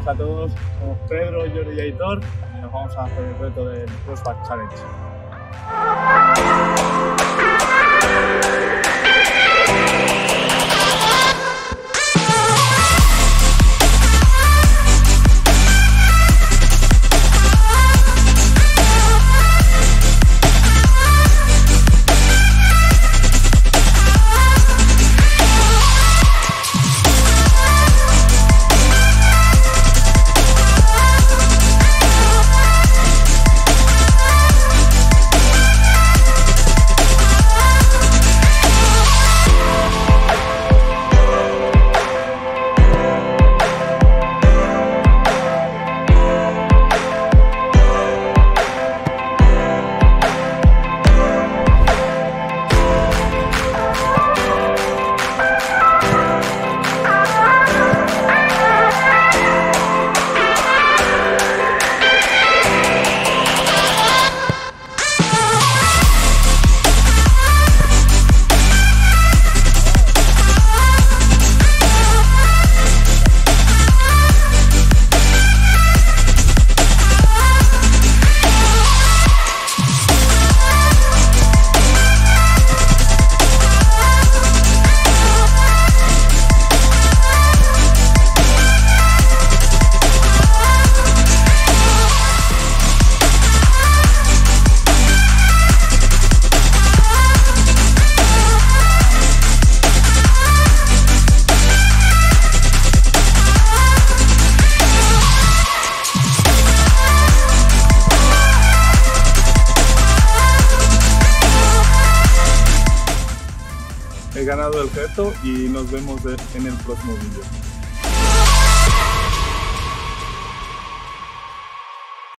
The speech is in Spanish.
buenas a todos, somos Pedro, Jordi y Aitor y nos vamos a hacer el reto del Crossback Challenge. He ganado el reto y nos vemos en el próximo vídeo.